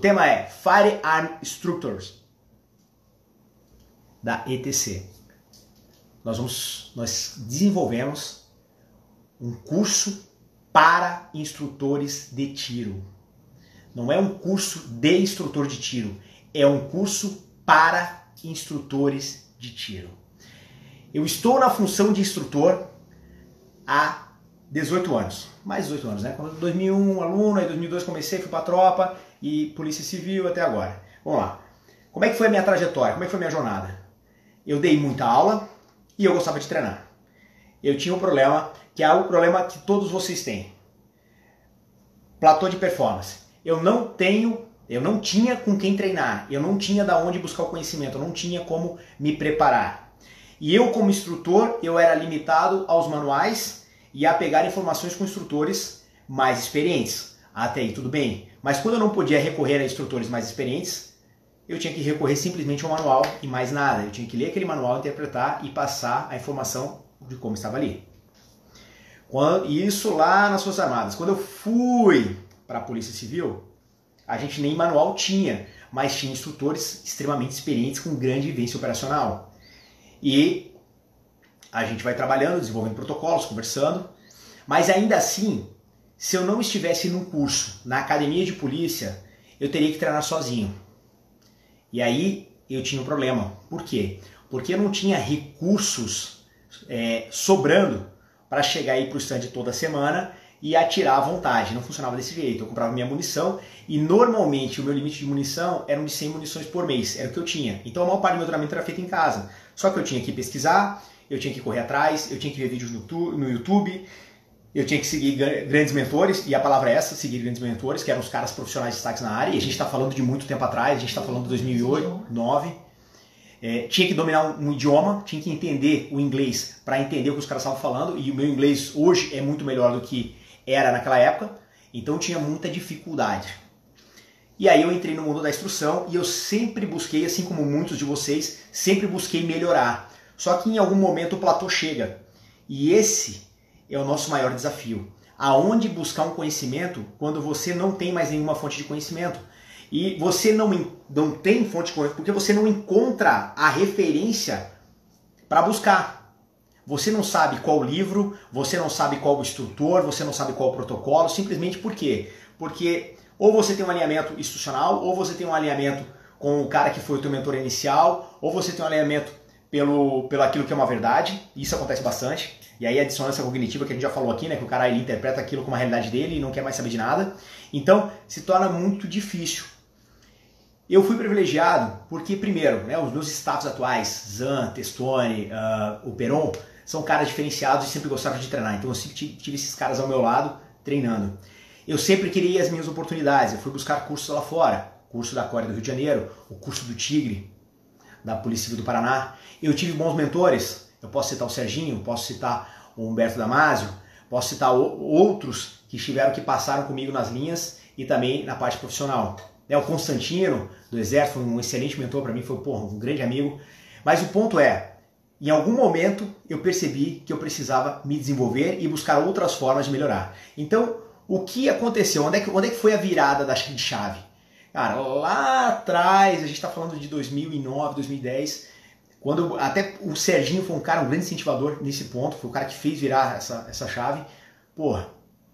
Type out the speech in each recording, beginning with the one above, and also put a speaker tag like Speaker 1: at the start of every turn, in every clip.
Speaker 1: tema é Firearm Instructors, da ETC. Nós desenvolvemos um curso para instrutores de tiro. Não é um curso de instrutor de tiro, é um curso para instrutores de tiro. Eu estou na função de instrutor há 18 anos, mais 18 anos, né? Quando 2001 aluno, aí 2002 comecei, fui para a tropa e polícia civil até agora. Vamos lá. Como é que foi a minha trajetória? Como é que foi a minha jornada? Eu dei muita aula e eu gostava de treinar. Eu tinha um problema, que é o problema que todos vocês têm. Platô de performance. Eu não tinha com quem treinar, eu não tinha da onde buscar o conhecimento, eu não tinha como me preparar. E eu, como instrutor, eu era limitado aos manuais e a pegar informações com instrutores mais experientes. Até aí tudo bem. Mas quando eu não podia recorrer a instrutores mais experientes, eu tinha que recorrer simplesmente ao manual e mais nada. Eu tinha que ler aquele manual, interpretar e passar a informação de como estava ali. Isso lá nas Forças Armadas. Quando eu fui para a Polícia Civil, a gente nem manual tinha, mas tinha instrutores extremamente experientes com grande vivência operacional. E a gente vai trabalhando, desenvolvendo protocolos, conversando, mas ainda assim, se eu não estivesse num curso, na academia de polícia, eu teria que treinar sozinho. E aí eu tinha um problema. Por quê? Porque eu não tinha recursos sobrando para chegar aí para o stand toda semana e atirar à vontade. Não funcionava desse jeito. Eu comprava minha munição e normalmente o meu limite de munição era de 100 munições por mês. Era o que eu tinha. Então a maior parte do meu treinamento era feito em casa. Só que eu tinha que pesquisar, eu tinha que correr atrás, eu tinha que ver vídeos no YouTube, eu tinha que seguir grandes mentores, e a palavra é essa, seguir grandes mentores, que eram os caras profissionais destaques na área, e a gente está falando de muito tempo atrás, a gente está falando de 2008, 2009. Tinha que dominar um idioma, tinha que entender o inglês para entender o que os caras estavam falando, e o meu inglês hoje é muito melhor do que era naquela época, então tinha muita dificuldade. E aí eu entrei no mundo da instrução e eu sempre busquei, assim como muitos de vocês, sempre busquei melhorar. Só que em algum momento o platô chega, e esse é o nosso maior desafio. Aonde buscar um conhecimento quando você não tem mais nenhuma fonte de conhecimento? E você não tem fonte de conhecimento porque você não encontra a referência para buscar. Você não sabe qual livro, você não sabe qual instrutor, você não sabe qual protocolo, simplesmente por quê? Porque ou você tem um alinhamento institucional, ou você tem um alinhamento com o cara que foi o teu mentor inicial, ou você tem um alinhamento pelo aquilo que é uma verdade, isso acontece bastante. E aí a dissonância cognitiva que a gente já falou aqui, né, que o cara ele interpreta aquilo como a realidade dele e não quer mais saber de nada. Então se torna muito difícil. Eu fui privilegiado porque, primeiro, né, os meus staffs atuais, Zan, Testoni, o Peron, são caras diferenciados e sempre gostaram de treinar. Então eu sempre tive esses caras ao meu lado treinando. Eu sempre queria as minhas oportunidades, eu fui buscar cursos lá fora. Curso da Core do Rio de Janeiro, o curso do Tigre, da Polícia Civil do Paraná. Eu tive bons mentores, eu posso citar o Serginho, posso citar o Humberto Damasio, posso citar outros que passaram comigo nas linhas e também na parte profissional. O Constantino, do Exército, foi um excelente mentor para mim, foi um grande amigo. Mas o ponto é, em algum momento eu percebi que eu precisava me desenvolver e buscar outras formas de melhorar. Então, o que aconteceu? Onde é que foi a virada da chave? Cara, lá atrás, a gente está falando de 2009, 2010, quando até o Serginho foi um grande incentivador nesse ponto, foi o cara que fez virar essa chave. Porra,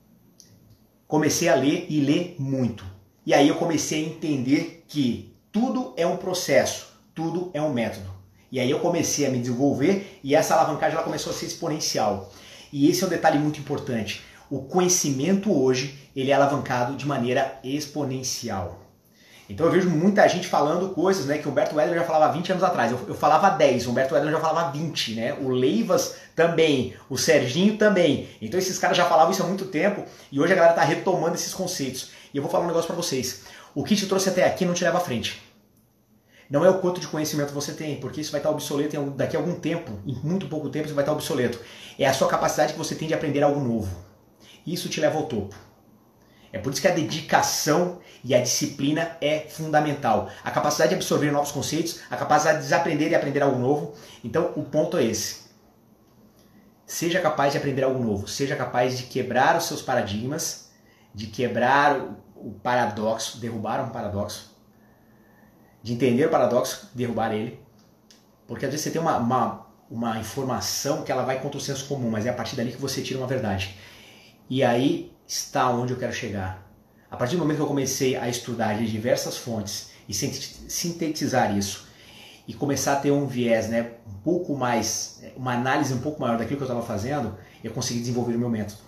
Speaker 1: comecei a ler e ler muito. E aí eu comecei a entender que tudo é um processo, tudo é um método. E aí eu comecei a me desenvolver e essa alavancagem ela começou a ser exponencial. E esse é um detalhe muito importante. O conhecimento hoje ele é alavancado de maneira exponencial. Então eu vejo muita gente falando coisas, né, que o Humberto Weidler já falava 20 anos atrás. Eu falava 10, o Humberto Weidler já falava 20, né? O Leivas também, o Serginho também. Então esses caras já falavam isso há muito tempo e hoje a galera está retomando esses conceitos. E eu vou falar um negócio para vocês. O que te trouxe até aqui não te leva à frente. Não é o quanto de conhecimento você tem, porque isso vai estar obsoleto daqui a algum tempo, em muito pouco tempo isso vai estar obsoleto. É a sua capacidade que você tem de aprender algo novo. Isso te leva ao topo. É por isso que a dedicação e a disciplina é fundamental. A capacidade de absorver novos conceitos, a capacidade de desaprender e aprender algo novo. Então o ponto é esse. Seja capaz de aprender algo novo, seja capaz de quebrar os seus paradigmas, de quebrar o paradoxo, derrubar um paradoxo, de entender o paradoxo, derrubar ele, porque às vezes você tem uma informação que ela vai contra o senso comum, mas é a partir dali que você tira uma verdade. E aí está onde eu quero chegar. A partir do momento que eu comecei a estudar de diversas fontes e sintetizar isso, e começar a ter um viés, né, um pouco mais, uma análise um pouco maior daquilo que eu estava fazendo, eu consegui desenvolver o meu método.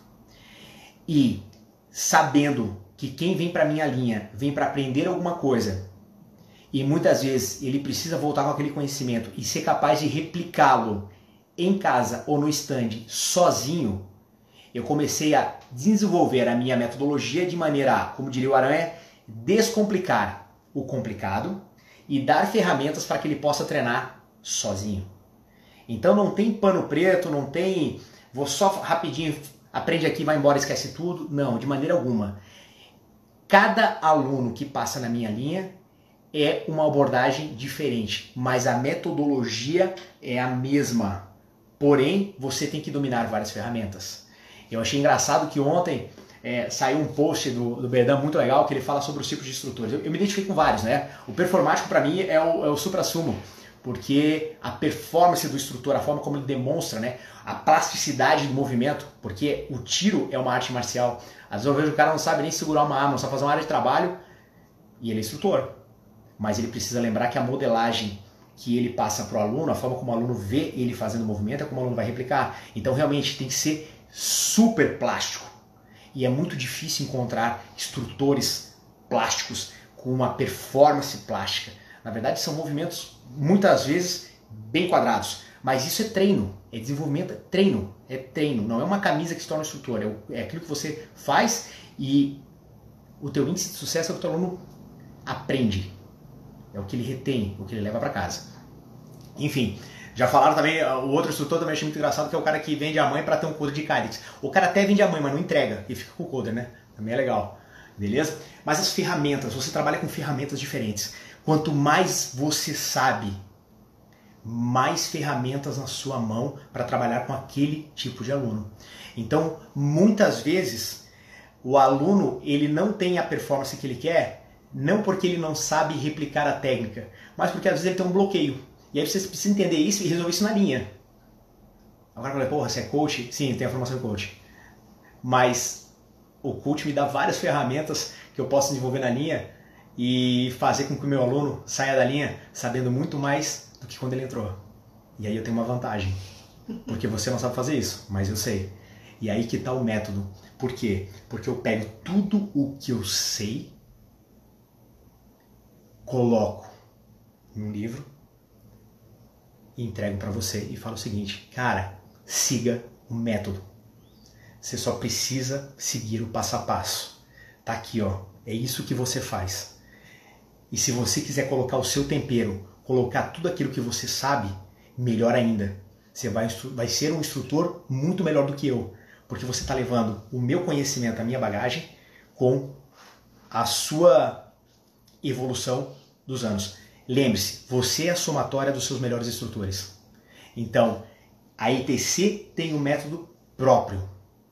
Speaker 1: E sabendo que quem vem para minha linha vem para aprender alguma coisa, e muitas vezes ele precisa voltar com aquele conhecimento e ser capaz de replicá-lo em casa ou no stand sozinho, eu comecei a desenvolver a minha metodologia de maneira a, como diria o Aranha, descomplicar o complicado e dar ferramentas para que ele possa treinar sozinho. Então não tem pano preto, não tem vou só rapidinho, aprende aqui, vai embora, esquece tudo. Não, de maneira alguma. Cada aluno que passa na minha linha é uma abordagem diferente, mas a metodologia é a mesma. Porém, você tem que dominar várias ferramentas. Eu achei engraçado que ontem saiu um post do Berdan muito legal que ele fala sobre os tipos de instrutores. Eu me identifiquei com vários, né? O performático para mim é o supra-sumo, porque a performance do instrutor, a forma como ele demonstra, né? A plasticidade do movimento, porque o tiro é uma arte marcial. Às vezes eu vejo o cara não sabe nem segurar uma arma, não sabe fazer uma área de trabalho e ele é instrutor. Mas ele precisa lembrar que a modelagem que ele passa para o aluno, a forma como o aluno vê ele fazendo o movimento é como o aluno vai replicar. Então realmente tem que ser super plástico. E é muito difícil encontrar instrutores plásticos com uma performance plástica. Na verdade são movimentos muitas vezes bem quadrados. Mas isso é treino, é desenvolvimento, é treino. Não é uma camisa que se torna instrutor, é aquilo que você faz e o teu índice de sucesso é o que o teu aluno aprende. É o que ele retém, o que ele leva para casa. Enfim, já falaram também, o outro instrutor também achei muito engraçado, que é o cara que vende a mãe para ter um coder de Kydex. O cara até vende a mãe, mas não entrega, e fica com o coder, né? Também é legal, beleza? Mas as ferramentas, você trabalha com ferramentas diferentes. Quanto mais você sabe, mais ferramentas na sua mão para trabalhar com aquele tipo de aluno. Então, muitas vezes, o aluno ele não tem a performance que ele quer, não porque ele não sabe replicar a técnica, mas porque às vezes ele tem um bloqueio. E aí você precisa entender isso e resolver isso na linha. Agora eu falei, porra, você é coach? Sim, eu tenho a formação de coach. Mas o coach me dá várias ferramentas que eu posso desenvolver na linha e fazer com que o meu aluno saia da linha sabendo muito mais do que quando ele entrou. E aí eu tenho uma vantagem. Porque você não sabe fazer isso, mas eu sei. E aí que está o método. Por quê? Porque eu pego tudo o que eu sei, coloco em um livro e entrego para você e falo o seguinte, cara, siga o método. Você só precisa seguir o passo a passo. Tá aqui, ó. É isso que você faz. E se você quiser colocar o seu tempero, colocar tudo aquilo que você sabe, melhor ainda. Você vai ser um instrutor muito melhor do que eu, porque você está levando o meu conhecimento, a minha bagagem, com a sua evolução dos anos. Lembre-se, você é a somatória dos seus melhores instrutores. Então, a ITC tem um método próprio.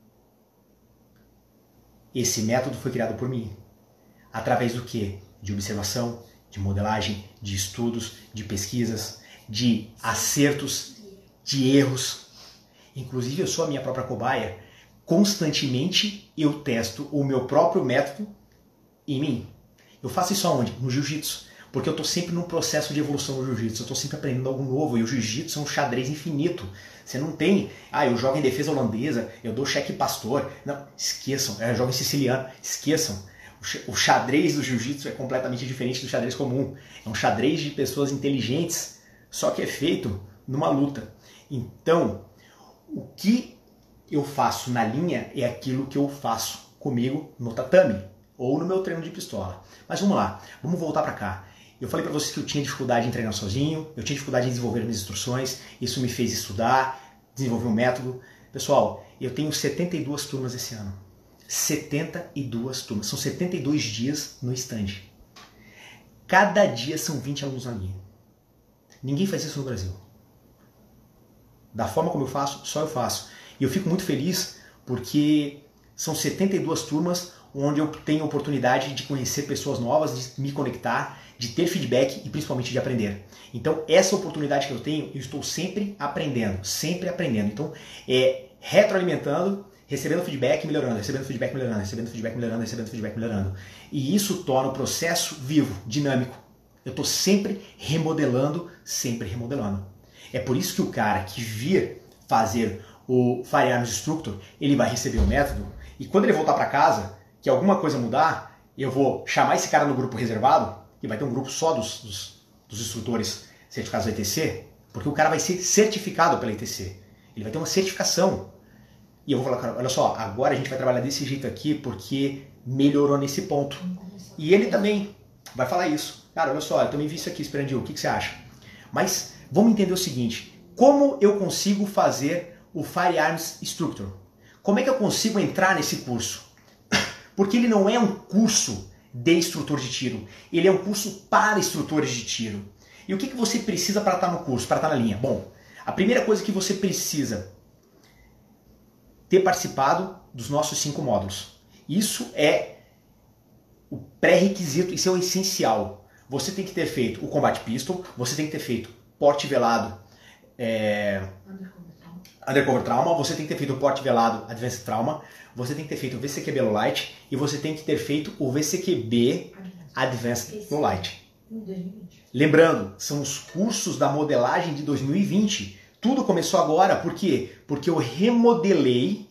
Speaker 1: Esse método foi criado por mim. Através do quê? De observação, de modelagem, de estudos, de pesquisas, de acertos, de erros. Inclusive, eu sou a minha própria cobaia. Constantemente eu testo o meu próprio método em mim. Eu faço isso aonde? No jiu-jitsu. Porque eu estou sempre num processo de evolução no jiu-jitsu, eu estou sempre aprendendo algo novo, e o jiu-jitsu é um xadrez infinito. Você não tem, eu jogo em defesa holandesa, eu dou cheque pastor. Não, esqueçam, eu jogo em siciliano, esqueçam. O xadrez do jiu-jitsu é completamente diferente do xadrez comum. É um xadrez de pessoas inteligentes, só que é feito numa luta. Então, o que eu faço na linha é aquilo que eu faço comigo no tatame, ou no meu treino de pistola. Mas vamos lá, vamos voltar para cá. Eu falei para vocês que eu tinha dificuldade em treinar sozinho, eu tinha dificuldade em desenvolver minhas instruções, isso me fez estudar, desenvolver um método. Pessoal, eu tenho 72 turmas esse ano. 72 turmas, são 72 dias no stand. Cada dia são 20 alunos na linha. Ninguém faz isso no Brasil. Da forma como eu faço, só eu faço. E eu fico muito feliz porque são 72 turmas onde eu tenho oportunidade de conhecer pessoas novas, de me conectar, de ter feedback e principalmente de aprender. Então, essa oportunidade que eu tenho, eu estou sempre aprendendo, sempre aprendendo. Então, retroalimentando, recebendo feedback, melhorando, recebendo feedback, melhorando, recebendo feedback, melhorando, recebendo feedback, melhorando. E isso torna o processo vivo, dinâmico. Eu estou sempre remodelando, sempre remodelando. É por isso que o cara que vir fazer o Firearms Instructor, ele vai receber o método e quando ele voltar para casa, que alguma coisa mudar, eu vou chamar esse cara no grupo reservado, que vai ter um grupo só dos instrutores certificados da ITC, porque o cara vai ser certificado pela ITC. Ele vai ter uma certificação. E eu vou falar, cara, olha só, agora a gente vai trabalhar desse jeito aqui porque melhorou nesse ponto. E ele também vai falar isso. Cara, olha só, eu também vi isso aqui, Esperandil, o que você acha? Mas vamos entender o seguinte, como eu consigo fazer o Firearms Instructor? Como é que eu consigo entrar nesse curso? Porque ele não é um curso de instrutor de tiro, ele é um curso para instrutores de tiro. E o que você precisa para estar no curso, para estar na linha? Bom, a primeira coisa que você precisa ter participado dos nossos 5 módulos. Isso é o pré-requisito, isso é o essencial. Você tem que ter feito o Combat Pistol, você tem que ter feito porte velado, Undercover Trauma, você tem que ter feito o porte velado Advanced Trauma, você tem que ter feito o VCQB Low Light e você tem que ter feito o VCQB Advanced Low Light. Lembrando, são os cursos da modelagem de 2020. Tudo começou agora, por quê? Porque eu remodelei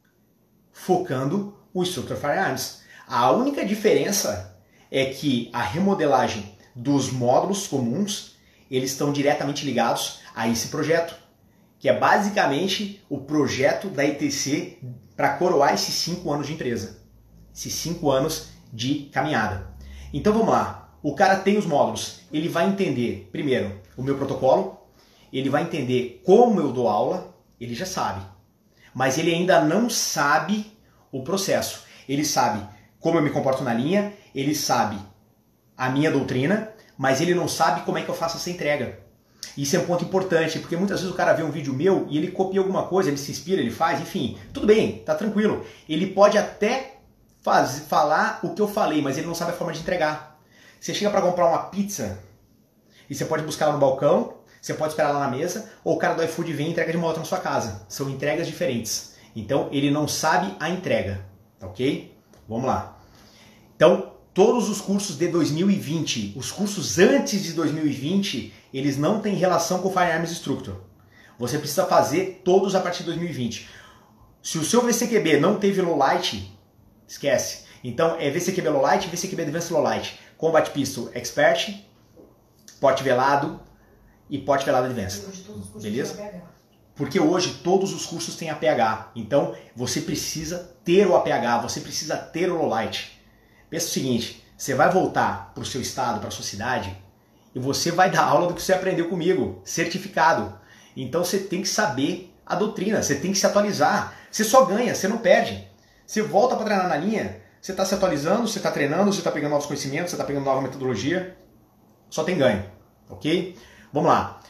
Speaker 1: focando o Instructor Firearms. A única diferença é que a remodelagem dos módulos comuns, eles estão diretamente ligados a esse projeto, que é basicamente o projeto da ITC para coroar esses 5 anos de empresa, esses 5 anos de caminhada. Então vamos lá, o cara tem os módulos, ele vai entender primeiro o meu protocolo, ele vai entender como eu dou aula, ele já sabe, mas ele ainda não sabe o processo. Ele sabe como eu me comporto na linha, ele sabe a minha doutrina, mas ele não sabe como é que eu faço essa entrega. Isso é um ponto importante, porque muitas vezes o cara vê um vídeo meu e ele copia alguma coisa, ele se inspira, ele faz, enfim, tudo bem, tá tranquilo. Ele pode até falar o que eu falei, mas ele não sabe a forma de entregar. Você chega para comprar uma pizza e você pode buscar ela no balcão, você pode esperar lá na mesa, ou o cara do iFood vem e entrega de uma outra na sua casa. São entregas diferentes. Então ele não sabe a entrega, tá ok? Vamos lá. Então, todos os cursos de 2020, os cursos antes de 2020, eles não têm relação com o Firearms Instructor. Você precisa fazer todos a partir de 2020. Se o seu VCQB não teve Low Light, esquece. Então é VCQB Low Light, VCQB Advanced Low Light, Combat Pistol Expert, porte velado e porte velado Advanced. Beleza? Porque hoje todos os cursos têm APH. Então você precisa ter o APH, você precisa ter o Low Light. Pensa o seguinte, você vai voltar para o seu estado, para a sua cidade, e você vai dar aula do que você aprendeu comigo, certificado. Então você tem que saber a doutrina, você tem que se atualizar. Você só ganha, você não perde. Você volta para treinar na linha, você está se atualizando, você está treinando, você está pegando novos conhecimentos, você está pegando nova metodologia. Só tem ganho, ok? Vamos lá.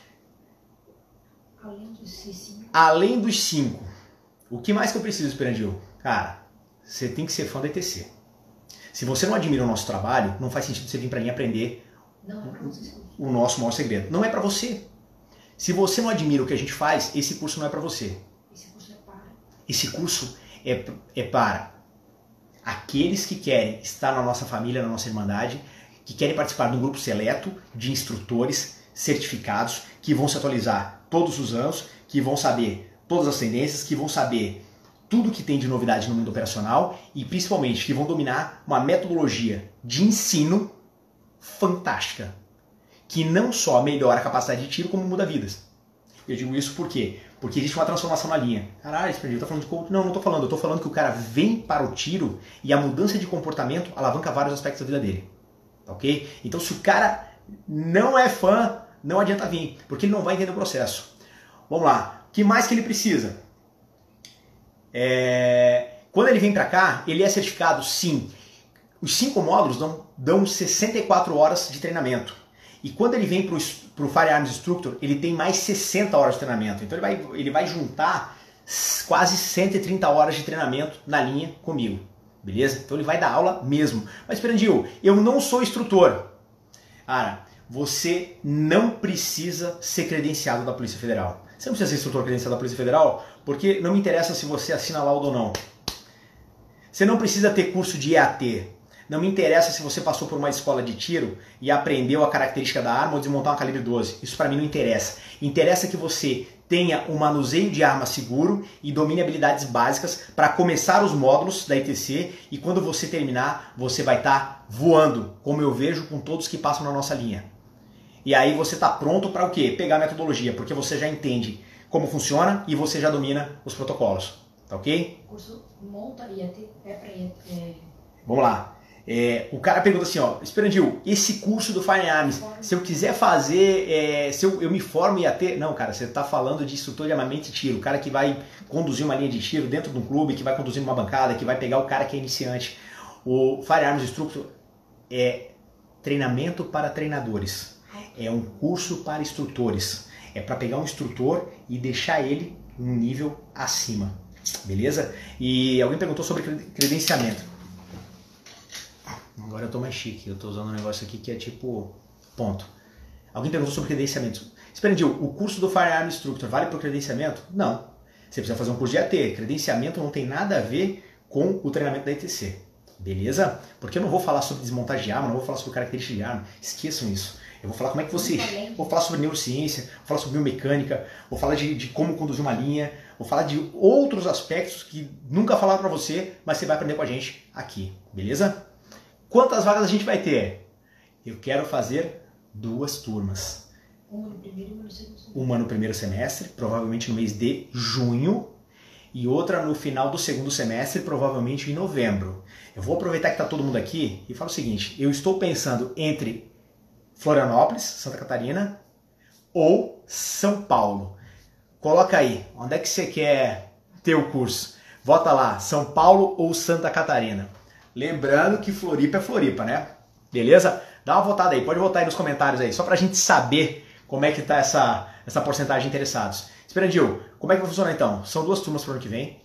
Speaker 1: Além dos 5, o que mais que eu preciso, Esperandil? Cara, você tem que ser fã da ETC. Se você não admira o nosso trabalho, não faz sentido você vir para mim aprender o nosso maior segredo. Não é para você. Se você não admira o que a gente faz, esse curso não é para você. Esse curso é para aqueles que querem estar na nossa família, na nossa irmandade, que querem participar de um grupo seleto de instrutores certificados, que vão se atualizar todos os anos, que vão saber todas as tendências, que vão saber tudo que tem de novidade no mundo operacional e principalmente que vão dominar uma metodologia de ensino fantástica, que não só melhora a capacidade de tiro, como muda vidas. Eu digo isso por quê? Porque existe uma transformação na linha. Caralho, eu tô falando de coach? Não, não tô falando. Eu tô falando que o cara vem para o tiro e a mudança de comportamento alavanca vários aspectos da vida dele. Ok? Então se o cara não é fã, não adianta vir, porque ele não vai entender o processo. Vamos lá. O que mais que ele precisa? Quando ele vem para cá, ele é certificado, sim. Os 5 módulos dão 64 horas de treinamento. E quando ele vem para o Firearms Instructor, ele tem mais 60 horas de treinamento. Então ele vai juntar quase 130 horas de treinamento na linha comigo. beleza? Então ele vai dar aula mesmo. Mas, Esperandil, eu não sou instrutor. Cara, você não precisa ser credenciado da Polícia Federal. Você não precisa ser instrutor credenciado da Polícia Federal, porque não me interessa se você assina laudo ou não. Você não precisa ter curso de EAT. Não me interessa se você passou por uma escola de tiro e aprendeu a característica da arma ou desmontar uma calibre 12. Isso para mim não interessa. Interessa que você tenha um manuseio de arma seguro e domine habilidades básicas para começar os módulos da ITC, e quando você terminar, você vai estar voando, como eu vejo com todos que passam na nossa linha. E aí você está pronto para o quê? Pegar a metodologia, porque você já entende como funciona e você já domina os protocolos. Tá ok?
Speaker 2: O curso monta IAT é para IAT.
Speaker 1: Vamos lá. O cara pergunta assim, ó, Esperandil, esse curso do Firearms, se eu quiser fazer, se eu me formo em IAT... Não, cara, você está falando de instrutor de armamento e tiro, o cara que vai conduzir uma linha de tiro dentro de um clube, que vai conduzir uma bancada, que vai pegar o cara que é iniciante. O Firearms Instructor é treinamento para treinadores, é um curso para instrutores, é para pegar um instrutor e deixar ele um nível acima, beleza? E alguém perguntou sobre credenciamento. Agora eu tô mais chique, eu tô usando um negócio aqui que é tipo ponto. Alguém perguntou sobre credenciamento. Esperandil, o curso do Firearm Instructor vale para o credenciamento? Não. Você precisa fazer um curso de AT. Credenciamento não tem nada a ver com o treinamento da ITC. Beleza? Porque eu não vou falar sobre desmontagem de arma, não vou falar sobre características de arma. Esqueçam isso. Eu vou falar como é que você... Vou falar sobre neurociência, vou falar sobre biomecânica, vou falar de como conduzir uma linha, vou falar de outros aspectos que nunca falaram para você, mas você vai aprender com a gente aqui. Beleza? Quantas vagas a gente vai ter? Eu quero fazer 2 turmas.
Speaker 2: Uma no primeiro e uma no segundo semestre.
Speaker 1: Uma no primeiro semestre, provavelmente no mês de junho, e outra no final do segundo semestre, provavelmente em novembro. Eu vou aproveitar que está todo mundo aqui e falo o seguinte, eu estou pensando entre Florianópolis, Santa Catarina, ou São Paulo. Coloca aí, onde é que você quer ter o curso? Vota lá, São Paulo ou Santa Catarina. Lembrando que Floripa é Floripa, né? Beleza? Dá uma votada aí, pode votar aí nos comentários aí, só pra gente saber como é que tá essa porcentagem de interessados. Esperandil, como é que vai funcionar então? São 2 turmas pro ano que vem.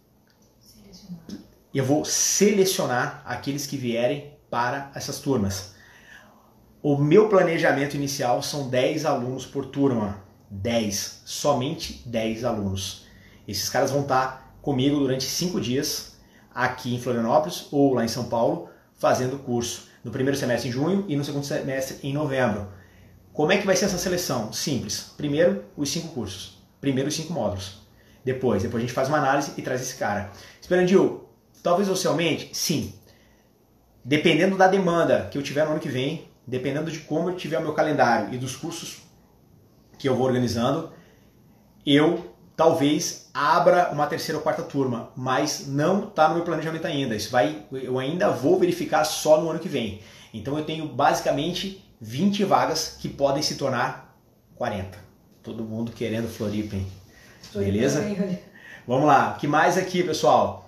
Speaker 1: E eu vou selecionar aqueles que vierem para essas turmas. O meu planejamento inicial são 10 alunos por turma. 10, somente 10 alunos. Esses caras vão estar comigo durante 5 dias, aqui em Florianópolis ou lá em São Paulo, fazendo o curso no primeiro semestre em junho e no segundo semestre em novembro. Como é que vai ser essa seleção? Simples. Primeiro, os 5 cursos. Primeiro, os 5 módulos. Depois a gente faz uma análise e traz esse cara. Esperandil, talvez você aumente? Sim. Dependendo da demanda que eu tiver no ano que vem, dependendo de como eu tiver o meu calendário e dos cursos que eu vou organizando, eu talvez abra uma 3ª ou 4ª turma, mas não está no meu planejamento ainda. Eu ainda vou verificar só no ano que vem. Então eu tenho basicamente 20 vagas que podem se tornar 40. Todo mundo querendo Floripa, hein? Beleza? Vamos lá. O que mais aqui, pessoal?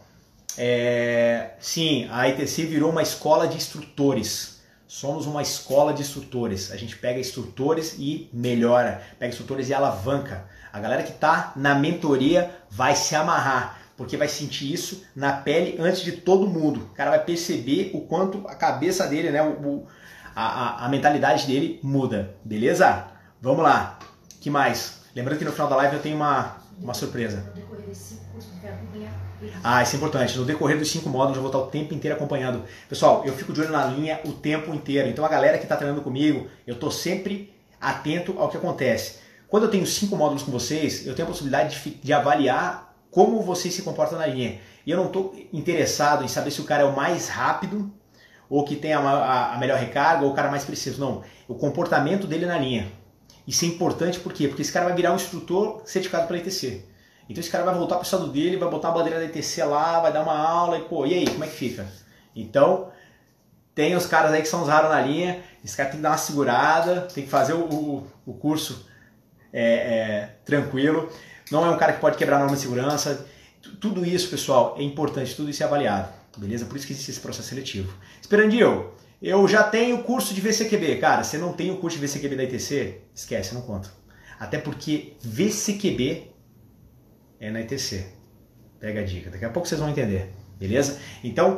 Speaker 1: Sim, a ITC virou uma escola de instrutores. Somos uma escola de instrutores. A gente pega instrutores e melhora. Pega instrutores e alavanca. A galera que está na mentoria vai se amarrar, porque vai sentir isso na pele antes de todo mundo. O cara vai perceber o quanto a cabeça dele, né, a mentalidade dele muda. Beleza? Vamos lá. O que mais? Lembrando que no final da live eu tenho uma surpresa.
Speaker 2: No decorrer desses 5 cursos, você vai acompanhar.
Speaker 1: Isso é importante. No decorrer dos 5 módulos eu vou estar o tempo inteiro acompanhando. Pessoal, eu fico de olho na linha o tempo inteiro. Então a galera que está treinando comigo, eu estou sempre atento ao que acontece. Quando eu tenho 5 módulos com vocês, eu tenho a possibilidade de avaliar como vocês se comportam na linha. E eu não estou interessado em saber se o cara é o mais rápido, ou que tem a melhor recarga, ou o cara mais preciso. Não, o comportamento dele na linha. Isso é importante por quê? Porque esse cara vai virar um instrutor certificado pela ITC. Então esse cara vai voltar para o estado dele, vai botar a bandeira da ITC lá, vai dar uma aula e aí, como é que fica? Então, tem os caras aí que são os raros na linha, esse cara tem que dar uma segurada, tem que fazer o curso tranquilo, não é um cara que pode quebrar a norma de segurança. Tudo isso, pessoal, é importante, tudo isso é avaliado, beleza? Por isso que existe esse processo seletivo. Esperandil, eu já tenho curso de VCQB. Cara, você não tem o curso de VCQB da ITC? Esquece, não conta. Até porque VCQB é na ITC. Pega a dica, daqui a pouco vocês vão entender, beleza? Então,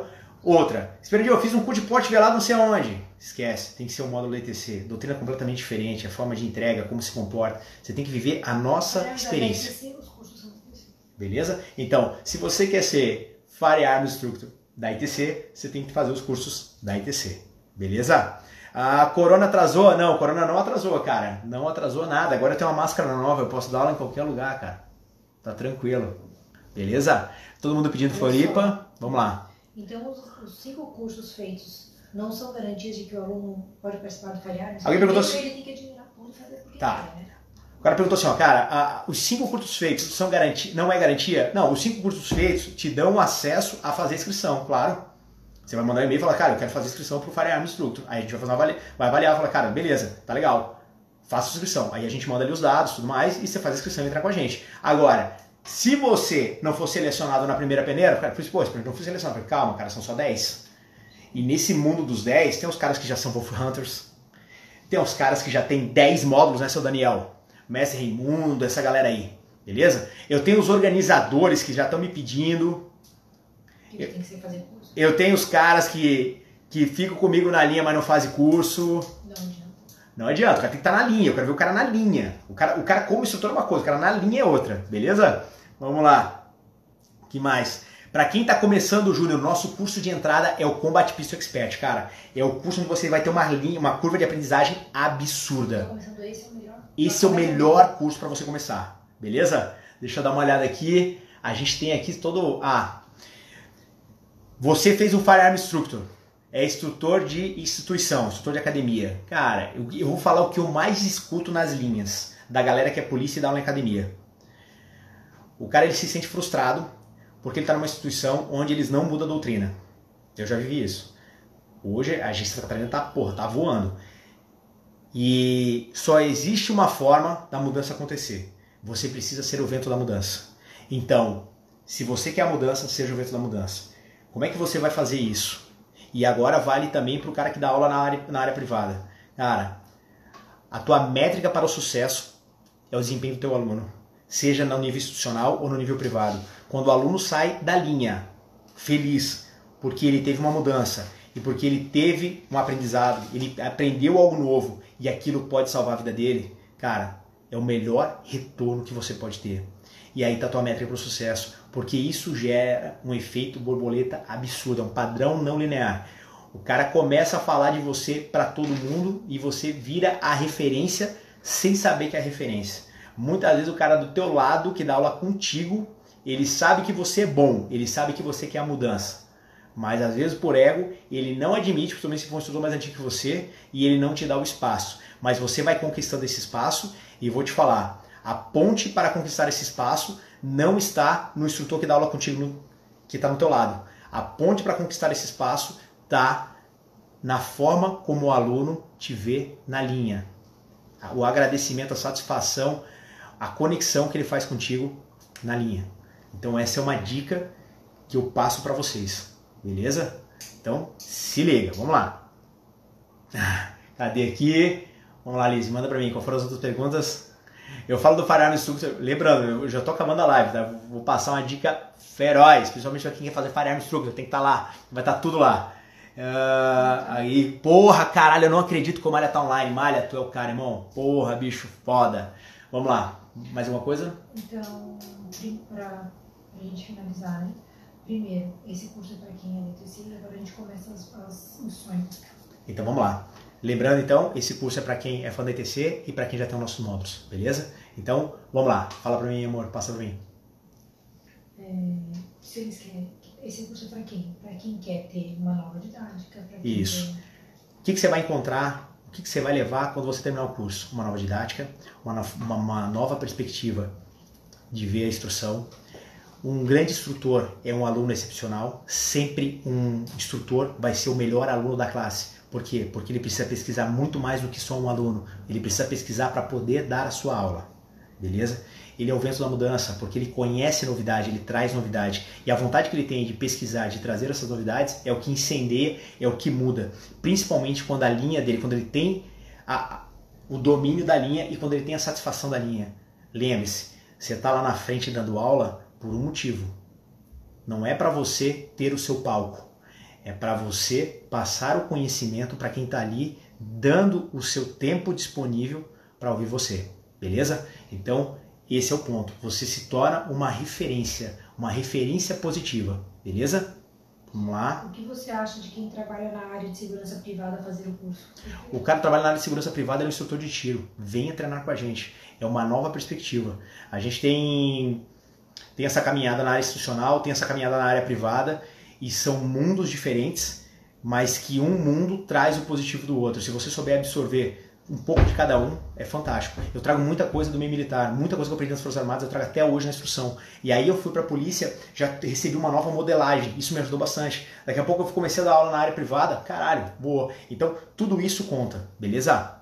Speaker 1: Outra, Esperandio, eu fiz um curso de porte velado não sei aonde. Esquece, tem que ser um módulo ETC. Doutrina completamente diferente, a forma de entrega, como se comporta. Você tem que viver a nossa experiência.
Speaker 2: Os cursos são ETC.
Speaker 1: Beleza? Então, se você quer ser Firearm Instructor da ITC, você tem que fazer os cursos da ITC. Beleza? A Corona atrasou? Não, Corona não atrasou, cara. Não atrasou nada. Agora eu tenho uma máscara nova, eu posso dar aula em qualquer lugar, cara. Tá tranquilo. Beleza? Todo mundo pedindo Floripa. Vamos lá.
Speaker 2: Então, os 5 cursos feitos não são garantias de que o aluno pode participar do Firearm?
Speaker 1: Alguém perguntou se...
Speaker 2: Ele tem que admirar tudo e fazer porque
Speaker 1: Tá.
Speaker 2: quer, né?
Speaker 1: O cara perguntou assim, ó, cara, os 5 cursos feitos são garantia, não é garantia? Não, os 5 cursos feitos te dão acesso a fazer inscrição, claro. Você vai mandar um e-mail e falar, cara, eu quero fazer inscrição pro Firearm Instructor. Aí a gente vai fazer vai avaliar, falar, cara, beleza, tá legal, faça a inscrição. Aí a gente manda ali os dados e tudo mais, e você faz a inscrição e entra com a gente. Agora, se você não for selecionado na primeira peneira, o cara fala, pô, não fui selecionado. Eu falei, calma, cara, são só 10. E nesse mundo dos 10, tem os caras que já são Wolf Hunters, tem os caras que já tem 10 módulos, né, seu Daniel? Mestre Raimundo, essa galera aí, beleza? Eu tenho os organizadores que já estão me pedindo.
Speaker 2: Que tem que ser fazer curso.
Speaker 1: Eu tenho os caras que ficam comigo na linha, mas não fazem curso.
Speaker 2: Não adianta.
Speaker 1: Não adianta, o cara tem que estar na linha, eu quero ver o cara na linha. O cara como instrutor é uma coisa, o cara na linha é outra, beleza? Vamos lá. O que mais? Para quem está começando, Júnior, nosso curso de entrada é o Combat Pistol Expert, cara. É o curso onde você vai ter uma curva de aprendizagem absurda.
Speaker 2: Tô começando, esse é o melhor.
Speaker 1: Esse é o melhor curso para você começar, beleza? Deixa eu dar uma olhada aqui. A gente tem aqui todo... você fez um Firearm Instructor. É instrutor de instituição, instrutor de academia. Cara, eu vou falar o que eu mais escuto nas linhas da galera que é polícia e dá aula em academia. O cara ele se sente frustrado porque ele está numa instituição onde eles não mudam a doutrina. Eu já vivi isso. Hoje a agência Catarina tá voando. E só existe uma forma da mudança acontecer. Você precisa ser o vento da mudança. Então, se você quer a mudança, seja o vento da mudança. Como é que você vai fazer isso? E agora vale também para o cara que dá aula na área privada. Cara, a tua métrica para o sucesso é o desempenho do teu aluno. Seja no nível institucional ou no nível privado. Quando o aluno sai da linha feliz, porque ele teve uma mudança e porque ele teve um aprendizado, ele aprendeu algo novo e aquilo pode salvar a vida dele, cara, é o melhor retorno que você pode ter. E aí tá a tua métrica para o sucesso, porque isso gera um efeito borboleta absurdo, é um padrão não linear. O cara começa a falar de você para todo mundo e você vira a referência sem saber que é a referência. Muitas vezes o cara do teu lado, que dá aula contigo, ele sabe que você é bom, ele sabe que você quer a mudança. Mas às vezes por ego, ele não admite, principalmente se for um instrutor mais antigo que você, e ele não te dá o espaço. Mas você vai conquistando esse espaço e vou te falar, a ponte para conquistar esse espaço não está no instrutor que dá aula contigo, que está no teu lado. A ponte para conquistar esse espaço está na forma como o aluno te vê na linha. O agradecimento, a satisfação, a conexão que ele faz contigo na linha. Então essa é uma dica que eu passo para vocês, beleza? Então se liga, vamos lá. Cadê aqui? Vamos lá, Liz, manda para mim, qual foram as outras perguntas? Eu falo do Firearm Instructor, lembrando, eu já tô acabando a live, tá? Vou passar uma dica feroz, principalmente para quem quer fazer Firearm Instructor, tem que estar lá, vai estar tudo lá. Aí, porra, caralho, eu não acredito que o Malha tá online. Malha, tu é o cara, irmão. Porra, bicho, foda. Vamos lá, mais alguma coisa?
Speaker 2: Então, pra gente finalizar, né? Primeiro, esse curso é para quem é eletricista e agora a gente começa as instruções.
Speaker 1: Então vamos lá. Lembrando então, esse curso é para quem é fã da ETC e para quem já tem os nossos módulos, beleza? Então, vamos lá. Fala para mim, amor, passa para mim.
Speaker 2: Se eles querem, esse curso é para quem? Para quem quer ter uma nova didática. Pra quem
Speaker 1: Isso. O que você vai encontrar, o que você vai levar quando você terminar o curso? Uma nova didática, uma nova perspectiva de ver a instrução. Um grande instrutor é um aluno excepcional. Sempre um instrutor vai ser o melhor aluno da classe. Por quê? Porque ele precisa pesquisar muito mais do que só um aluno. Ele precisa pesquisar para poder dar a sua aula. Beleza? Ele é o vento da mudança, porque ele conhece novidade, ele traz novidade. E a vontade que ele tem de pesquisar, de trazer essas novidades, é o que incendeia, é o que muda. Principalmente quando a linha dele, quando ele tem o domínio da linha e quando ele tem a satisfação da linha. Lembre-se, você está lá na frente dando aula por um motivo. Não é para você ter o seu palco. É para você passar o conhecimento para quem está ali, dando o seu tempo disponível para ouvir você, beleza? Então, esse é o ponto. Você se torna uma referência positiva, beleza? Vamos lá.
Speaker 2: O que você acha de quem trabalha na área de segurança privada fazer o curso?
Speaker 1: O cara que trabalha na área de segurança privada é um instrutor de tiro. Venha treinar com a gente. É uma nova perspectiva. A gente tem essa caminhada na área institucional, tem essa caminhada na área privada, e são mundos diferentes, mas que um mundo traz o positivo do outro. Se você souber absorver um pouco de cada um, é fantástico. Eu trago muita coisa do meio militar, muita coisa que eu aprendi nas Forças Armadas, eu trago até hoje na instrução. E aí eu fui para a polícia, já recebi uma nova modelagem, isso me ajudou bastante. Daqui a pouco eu comecei a dar aula na área privada, caralho, boa. Então tudo isso conta, beleza?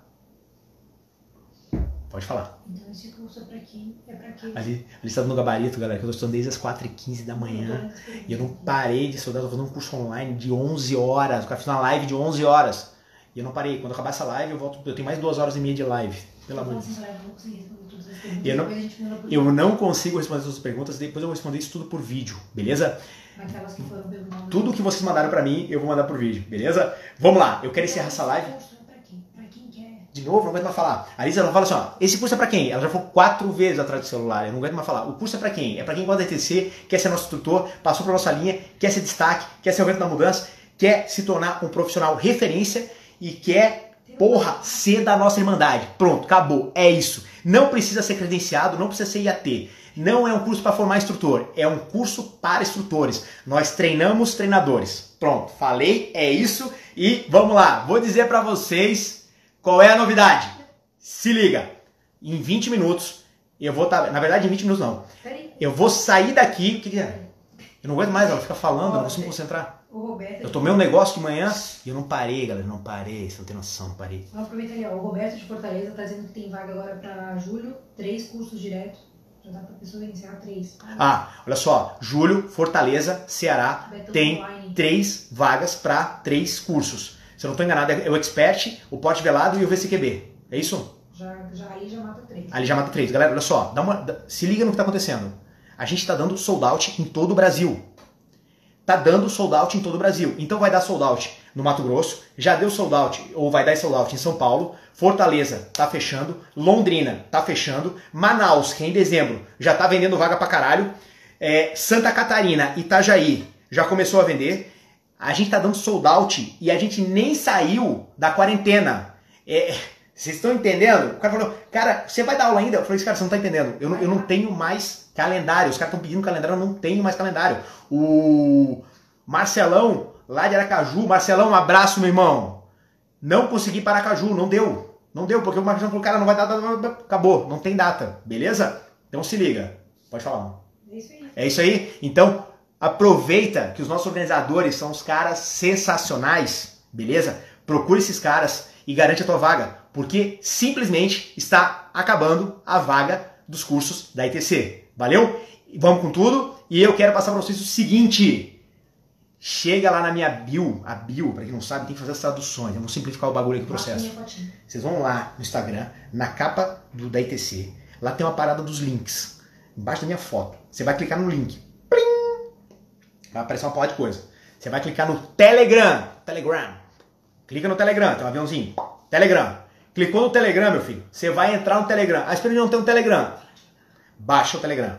Speaker 1: Pode falar.
Speaker 2: Então esse curso é pra quem?
Speaker 1: Ali está no gabarito, galera, que eu estou estudando desde as 4h15 da manhã. E eu não parei de estudar, eu tô fazendo um curso online de 11 horas. O cara fez uma live de 11 horas. E eu não parei. Quando acabar essa live, eu tenho mais 2h30 de live. Pelo amor de Deus. Eu não consigo responder todas as perguntas, depois eu vou responder isso tudo por vídeo, beleza?
Speaker 2: Aquelas que foram perguntadas.
Speaker 1: Tudo que vocês mandaram pra mim, eu vou mandar por vídeo, beleza? Vamos lá, eu quero encerrar essa live. De novo, não aguento mais falar. A Lisa, ela fala assim, ó, esse curso é pra quem? Ela já falou 4 vezes atrás do celular, eu não aguento mais falar. O curso é pra quem? É pra quem gosta da ETC, quer ser nosso instrutor, passou pra nossa linha, quer ser destaque, quer ser o vento da mudança, quer se tornar um profissional referência e quer, porra, ser da nossa irmandade. Pronto, acabou, é isso. Não precisa ser credenciado, não precisa ser IAT. Não é um curso para formar instrutor, é um curso para instrutores. Nós treinamos treinadores. Pronto, falei, é isso e vamos lá. Vou dizer pra vocês qual é a novidade. Se liga, em 20 minutos eu vou estar... Na verdade, em 20 minutos não. Eu vou sair daqui... O que é? Eu não aguento mais, ela fica falando, eu não consigo me concentrar. Eu tomei um negócio de manhã e eu não parei, galera. Não parei, você não tem noção, não parei.
Speaker 2: Vamos aproveitar ali, ó. O Roberto de Fortaleza tá dizendo que tem vaga agora para julho, 3 cursos direto. Já dá pra pessoa iniciar 3.
Speaker 1: Ah, olha só. Julho, Fortaleza, Ceará, tem 3 vagas para 3 cursos. Se eu não estou enganado, é o Expert, o Porte Velado e o VCQB. É isso?
Speaker 2: Ali já mata 3.
Speaker 1: Ali já mata 3. Galera, olha só. Se liga no que está acontecendo. A gente está dando sold out em todo o Brasil. Tá dando sold out em todo o Brasil. Então vai dar sold out no Mato Grosso, já deu sold out, ou vai dar sold out em São Paulo, Fortaleza tá fechando, Londrina tá fechando, Manaus, que é em dezembro, já tá vendendo vaga pra caralho, Santa Catarina, Itajaí, já começou a vender. A gente tá dando sold out e a gente nem saiu da quarentena. Vocês estão entendendo? O cara falou, cara, você vai dar aula ainda? Eu falei, cara, você não tá entendendo. Eu não tenho mais calendário. Os caras estão pedindo calendário, eu não tenho mais calendário. O Marcelão, lá de Aracaju, Marcelão, um abraço, meu irmão. Não consegui para Aracaju, não deu. Não deu, porque o Marcelão falou, cara, não vai dar data, acabou, não tem data, beleza? Então se liga. Pode falar.
Speaker 2: É isso aí.
Speaker 1: É isso aí? Então, aproveita que os nossos organizadores são os caras sensacionais, beleza? Procure esses caras e garante a tua vaga, porque simplesmente está acabando a vaga dos cursos da ITC. Valeu? Vamos com tudo e eu quero passar para vocês o seguinte. Chega lá na minha bio, a bio, para quem não sabe, tem que fazer as traduções. Vamos simplificar o bagulho aqui, o processo. Vocês vão lá no Instagram, na capa da ITC, lá tem uma parada dos links, embaixo da minha foto. Você vai clicar no link. Plim! Vai aparecer uma porra de coisa. Você vai clicar no Telegram. Clica no Telegram, tem um aviãozinho. Telegram. Clicou no Telegram, meu filho. Você vai entrar no Telegram. Ah, espera, não tem um Telegram. Baixa o Telegram.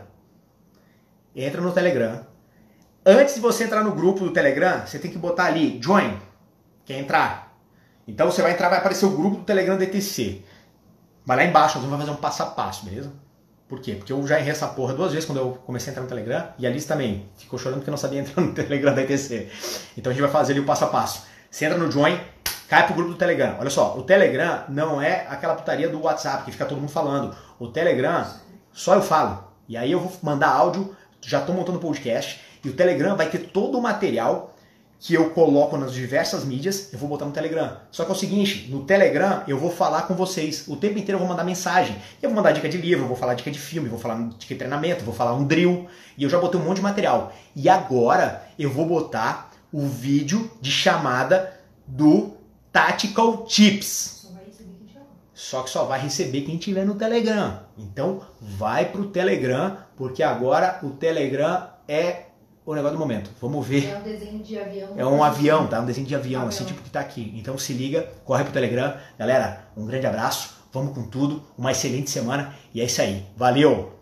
Speaker 1: Entra no Telegram. Antes de você entrar no grupo do Telegram, você tem que botar ali, join, que é entrar. Então você vai entrar, vai aparecer o grupo do Telegram do ETC. Vai lá embaixo, nós vamos fazer um passo a passo, beleza? Por quê? Porque eu já errei essa porra 2 vezes quando eu comecei a entrar no Telegram, e a Alice também ficou chorando porque não sabia entrar no Telegram da ETC. Então a gente vai fazer ali o passo a passo. Você entra no join, cai pro grupo do Telegram. Olha só, o Telegram não é aquela putaria do WhatsApp que fica todo mundo falando. O Telegram, só eu falo. E aí eu vou mandar áudio, já estou montando o podcast, e o Telegram vai ter todo o material que eu coloco nas diversas mídias, eu vou botar no Telegram. Só que é o seguinte, no Telegram eu vou falar com vocês. O tempo inteiro eu vou mandar mensagem. Eu vou mandar dica de livro, eu vou falar dica de filme, vou falar dica de treinamento, vou falar um drill. E eu já botei um monte de material. E agora eu vou botar o vídeo de chamada do Tactical Tips. Só que só vai receber quem tiver no Telegram. Então vai pro Telegram, porque agora o Telegram é o negócio do momento. Vamos ver.
Speaker 2: É um desenho de avião.
Speaker 1: É um avião, tá? Um desenho de avião, assim, tipo que tá aqui. Então se liga, corre pro Telegram. Galera, um grande abraço. Vamos com tudo. Uma excelente semana. E é isso aí. Valeu!